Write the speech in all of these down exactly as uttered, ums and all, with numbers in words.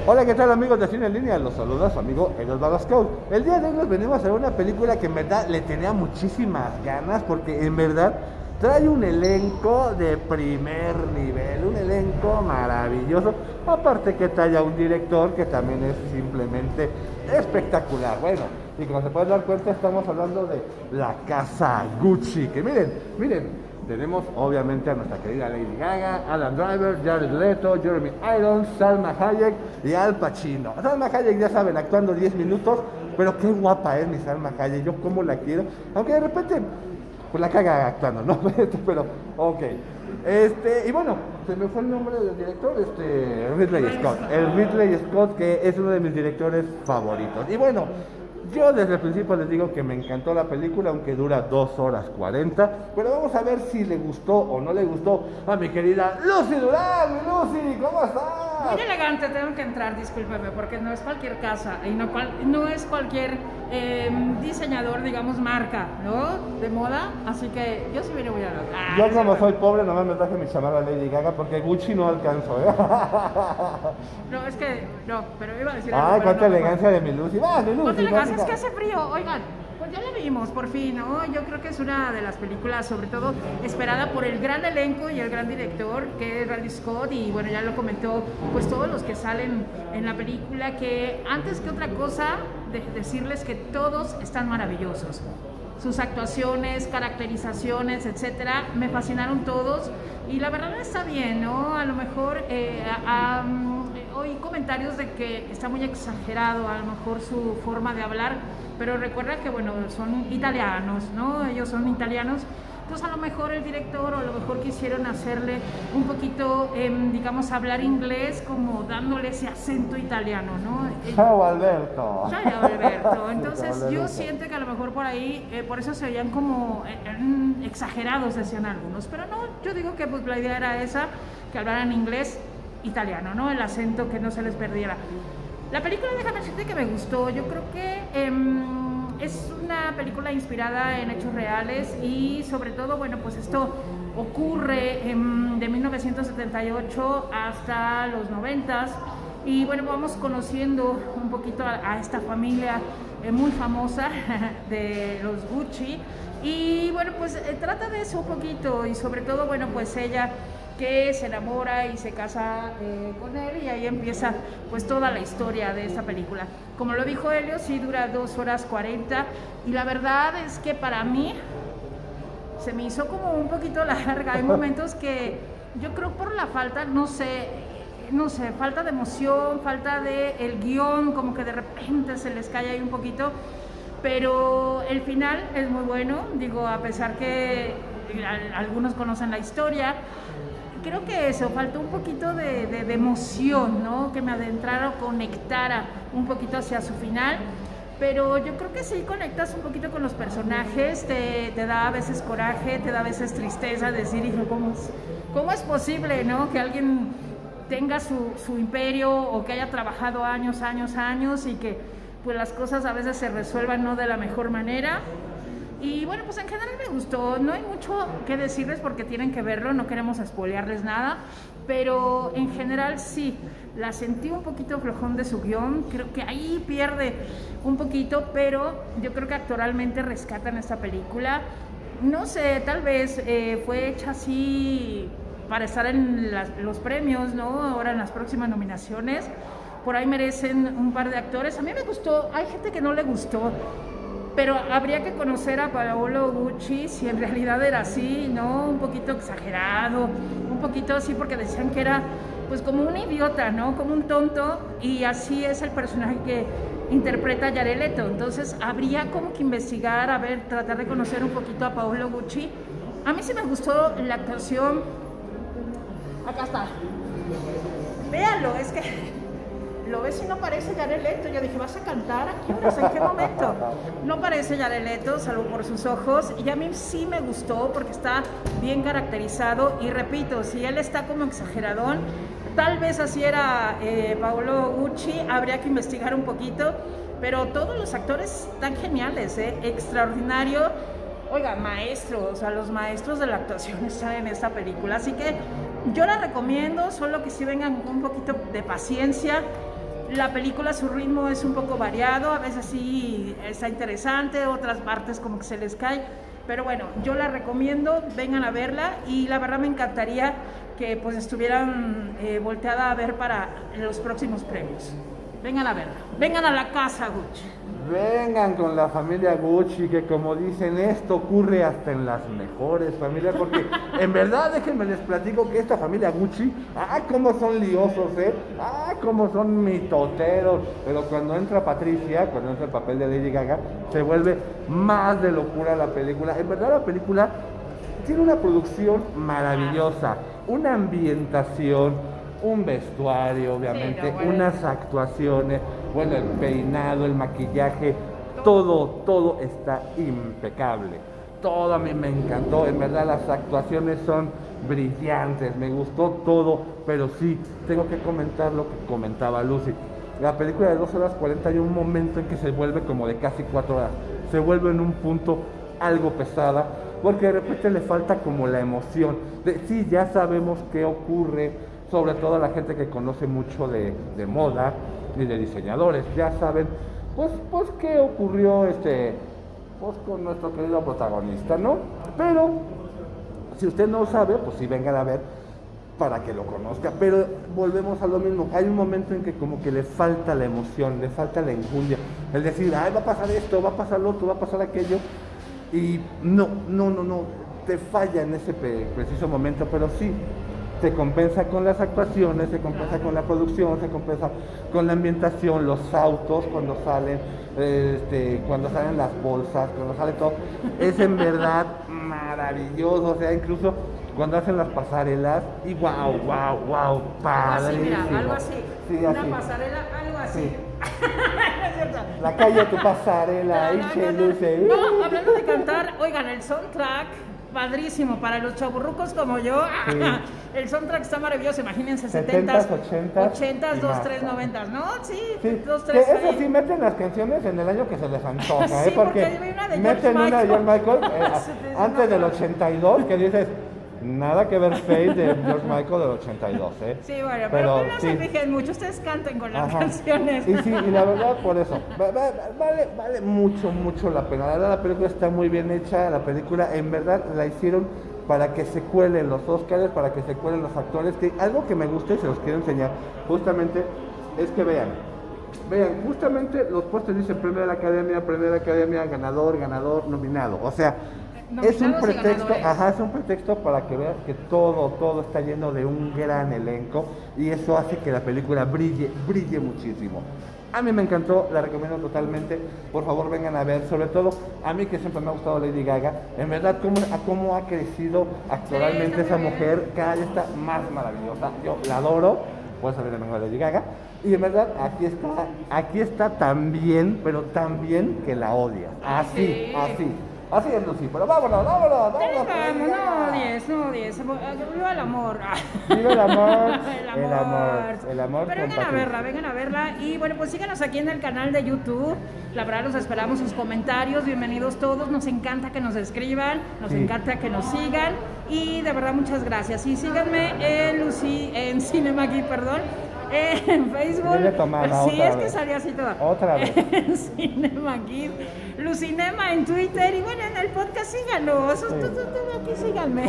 Hola, ¿qué tal amigos de Cine en Línea? Los saluda su amigo Eros Bagascout. El día de hoy nos venimos a ver una película que en verdad le tenía muchísimas ganas porque en verdad trae un elenco de primer nivel, un elenco maravilloso. Aparte que trae a un director que también es simplemente espectacular. Bueno, y como se pueden dar cuenta estamos hablando de La Casa Gucci. Que miren, miren. Tenemos obviamente a nuestra querida Lady Gaga, Adam Driver, Jared Leto, Jeremy Irons, Salma Hayek y Al Pacino. Salma Hayek, ya saben, actuando diez minutos, pero qué guapa es mi Salma Hayek, yo como la quiero, aunque de repente pues la caga actuando, ¿no? Pero, ok. Este, y bueno, se me fue el nombre del director, este, Ridley Scott. El Ridley Scott, que es uno de mis directores favoritos. Y bueno, yo desde el principio les digo que me encantó la película, aunque dura dos horas cuarenta, pero vamos a ver si le gustó o no le gustó a mi querida Lucy Durán. Lucy, ¿cómo estás? Muy elegante, tengo que entrar, discúlpeme, porque no es cualquier casa y no, cual, no es cualquier eh, diseñador, digamos, marca, ¿no? De moda, así que yo sí vine muy a la... Ah, yo como soy pobre, nomás me traje mi chamarra Lady Gaga porque Gucci no alcanzo, ¿eh? No, es que, no, pero iba a decir... Ay, cuánta no, elegancia no. de mi Lucy. Va, mi Lucy. Cuánta elegancia, es que hace frío, oigan. Pues ya la vimos, por fin, ¿no? Yo creo que es una de las películas, sobre todo, esperada por el gran elenco y el gran director, que es Ridley Scott, y bueno, ya lo comentó, pues todos los que salen en la película, que antes que otra cosa, de decirles que todos están maravillosos. Sus actuaciones, caracterizaciones, etcétera, me fascinaron todos, y la verdad está bien, ¿no? A lo mejor eh, a, a, oí comentarios de que está muy exagerado, a lo mejor su forma de hablar, pero recuerda que, bueno, son italianos, ¿no? Ellos son italianos, entonces a lo mejor el director o a lo mejor quisieron hacerle un poquito, eh, digamos, hablar inglés como dándole ese acento italiano, ¿no? Ciao Alberto. Ciao Alberto. Entonces yo siento que a lo mejor por ahí, eh, por eso se veían como eh, exagerados, decían algunos, pero no, yo digo que pues la idea era esa, que hablaran inglés italiano, ¿no? El acento, que no se les perdiera. La película, déjame decirte que me gustó. Yo creo que eh, es una película inspirada en hechos reales y sobre todo, bueno, pues esto ocurre eh, de mil novecientos setenta y ocho hasta los noventas y bueno, vamos conociendo un poquito a, a esta familia eh, muy famosa de los Gucci y bueno, pues eh, trata de eso un poquito y sobre todo, bueno, pues ella que se enamora y se casa eh, con él y ahí empieza pues toda la historia de esta película. Como lo dijo Helio, sí dura dos horas cuarenta y la verdad es que para mí se me hizo como un poquito larga. Hay momentos que yo creo por la falta, no sé, no sé, falta de emoción, falta de el guión, como que de repente se les cae ahí un poquito, pero el final es muy bueno, digo, a pesar que algunos conocen la historia. Creo que eso, faltó un poquito de, de, de emoción, ¿no? Que me adentrara o conectara un poquito hacia su final, pero yo creo que sí conectas un poquito con los personajes, te, te da a veces coraje, te da a veces tristeza, decir, hijo, ¿cómo es, cómo es posible, ¿no? Que alguien tenga su, su imperio o que haya trabajado años, años, años y que pues las cosas a veces se resuelvan no de la mejor manera. Y bueno, pues en general me gustó, no hay mucho que decirles porque tienen que verlo, no queremos spoilearles nada, pero en general sí, la sentí un poquito flojón de su guión, creo que ahí pierde un poquito, pero yo creo que actoralmente rescatan esta película, no sé, tal vez eh, fue hecha así para estar en las, los premios, ¿no? Ahora en las próximas nominaciones, por ahí merecen un par de actores, a mí me gustó, hay gente que no le gustó, pero habría que conocer a Paolo Gucci si en realidad era así, ¿no? Un poquito exagerado, un poquito así porque decían que era pues como un idiota, ¿no? Como un tonto y así es el personaje que interpreta Jared Leto. Entonces habría como que investigar, a ver, tratar de conocer un poquito a Paolo Gucci. A mí sí me gustó la actuación. Acá está. Véanlo, es que... lo ves y no parece Jared Leto. Yo dije, ¿vas a cantar? ¿A qué horas? ¿En qué momento? No parece Jared Leto, salvo por sus ojos. Y a mí sí me gustó porque está bien caracterizado. Y repito, si él está como exageradón, tal vez así era eh, Paolo Gucci. Habría que investigar un poquito. Pero todos los actores están geniales, ¿eh? Extraordinario. Oiga, maestros, o sea, los maestros de la actuación están en esta película. Así que yo la recomiendo, solo que sí vengan con un poquito de paciencia. La película, su ritmo es un poco variado, a veces sí está interesante, otras partes como que se les cae, pero bueno, yo la recomiendo, vengan a verla y la verdad me encantaría que pues estuvieran eh, volteada a ver para los próximos premios. Vengan a verla, vengan a la casa Gucci. Vengan con la familia Gucci, que como dicen, esto ocurre hasta en las mejores familias, porque en verdad, déjenme les platico que esta familia Gucci, ah, cómo son liosos, eh, ah, cómo son mitoteros, pero cuando entra Patricia, cuando entra el papel de Lady Gaga, se vuelve más de locura la película. En verdad la película tiene una producción maravillosa, una ambientación, un vestuario, obviamente, sí, no, bueno. unas actuaciones, bueno, el peinado, el maquillaje, todo, todo está impecable. Todo a mí me encantó, en verdad las actuaciones son brillantes, me gustó todo, pero sí, tengo que comentar lo que comentaba Lucy. La película de dos horas cuarenta hay un momento en que se vuelve como de casi cuatro horas, se vuelve en un punto algo pesada, porque de repente le falta como la emoción, de sí, ya sabemos qué ocurre, sobre todo la gente que conoce mucho de, de moda y de diseñadores, ya saben, pues, pues qué ocurrió este, pues con nuestro querido protagonista, ¿no? Pero, si usted no sabe, pues sí vengan a ver para que lo conozca, pero volvemos a lo mismo, hay un momento en que como que le falta la emoción, le falta la enjundia, el decir, ay, va a pasar esto, va a pasar lo otro, va a pasar aquello, y no, no, no, no, te falla en ese preciso momento, pero sí, se compensa con las actuaciones, se compensa con la producción, se compensa con la ambientación, los autos cuando salen, este, cuando salen las bolsas, cuando sale todo, es en verdad maravilloso, o sea, incluso cuando hacen las pasarelas, y wow, wow, wow, padrísimo. Algo así, mira, algo así, sí, una así. pasarela, algo así. Sí. La calle tu pasarela, ahí se luce. No, hablando de cantar, oigan, el soundtrack, padrísimo, para los chaburrucos como yo, sí. El soundtrack está maravilloso, imagínense, setentas, ochentas, dos, tres, noventas, ¿no? Sí, sí. dos, tres. Que eso sí, meten las canciones en el año que se les antoja, sí, ¿eh? Porque, porque una de meten George una de George Michael eh, sí, antes del ochenta y dos, que dices, nada que ver Faith de George Michael del ochenta y dos, ¿eh? Sí, bueno, pero, pero no sí. se fijen mucho, ustedes canten con las Ajá. canciones. Y sí, y la verdad, por eso, vale, vale mucho, mucho la pena. La verdad, la película está muy bien hecha, la película en verdad la hicieron para que se cuelen los Oscars, para que se cuelen los actores, que algo que me gusta y se los quiero enseñar, justamente, es que vean, vean, justamente los puestos dicen premio de la Academia, premio de la Academia, ganador, ganador, nominado, o sea, es un pretexto, ajá, es un pretexto para que veas que todo, todo está lleno de un gran elenco y eso hace que la película brille, brille muchísimo. A mí me encantó, la recomiendo totalmente, por favor vengan a ver, sobre todo a mí que siempre me ha gustado Lady Gaga, en verdad cómo, a cómo ha crecido actualmente sí, esa mujer, cada día está más maravillosa, yo la adoro, por eso viene mejor Lady Gaga, y en verdad aquí está, aquí está tan bien, pero tan bien que la odia, así, sí. así. Así es, Lucy, pero vámonos, vámonos, vámonos. Vamos, no odies, no odies. Viva el amor. Viva el amor. el amor. El amor. El amor. Pero vengan a verla, vengan a verla. Y bueno, pues síganos aquí en el canal de YouTube. La verdad, los esperamos sus comentarios. Bienvenidos todos. Nos encanta que nos escriban. Nos sí. encanta que nos sigan. Y de verdad, muchas gracias. Y síganme en Lucy, en Cinema Geek, perdón. En Facebook. Tomada, sí, es vez. que salía así toda. Otra vez. En Cinema Geek. Lucinema en Twitter. Y bueno, en el podcast síganos. Sí. Aquí síganme.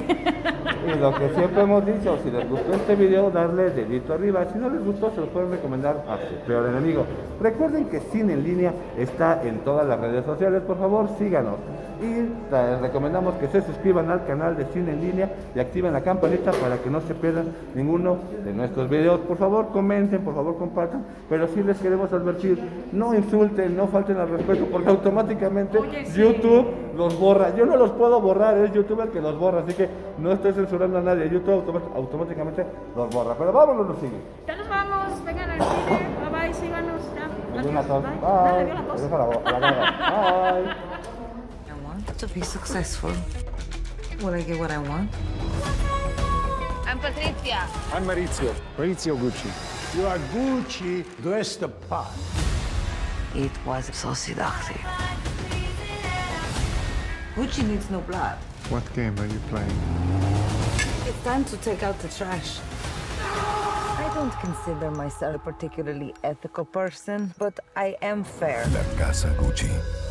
Y lo que siempre hemos dicho, si les gustó este video, darle dedito arriba. Si no les gustó, se lo pueden recomendar a su peor enemigo. Recuerden que Cine en Línea está en todas las redes sociales. Por favor, síganos. Y les recomendamos que se suscriban al canal de Cine en Línea y activen la campanita para que no se pierdan ninguno de nuestros videos. Por favor, comenten, por favor, compartan. Pero sí les queremos advertir, no insulten, no falten al respeto, porque automáticamente Oye, sí. YouTube los borra. Yo no los puedo borrar, es YouTube el que los borra, así que no estoy censurando a nadie. YouTube automáticamente los borra. Pero vámonos, nos sigue. Ya nos vamos, vengan al cine, bye bye, síganos. Ya. Bye. Bye. Bye. Bye. Bye. Bye. To be successful, will I get what I want? I'm Patrizia. I'm Maurizio. Maurizio Gucci. You are Gucci dressed apart. It was so seductive. Gucci needs no blood. What game are you playing? It's time to take out the trash. Ay, don't consider myself a particularly ethical person, but I am fair. La Casa Gucci.